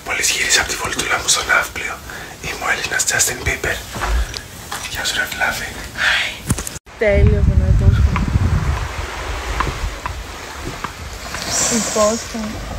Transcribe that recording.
Μόλις γύρισα από τη βολτούλα μου στο ναύπλιο. Είμαι ο Έλληνας Justin Bieber. Γεια σου ρε Φλάβη. Τέλειο που είναι τόσο. Η Πόστα.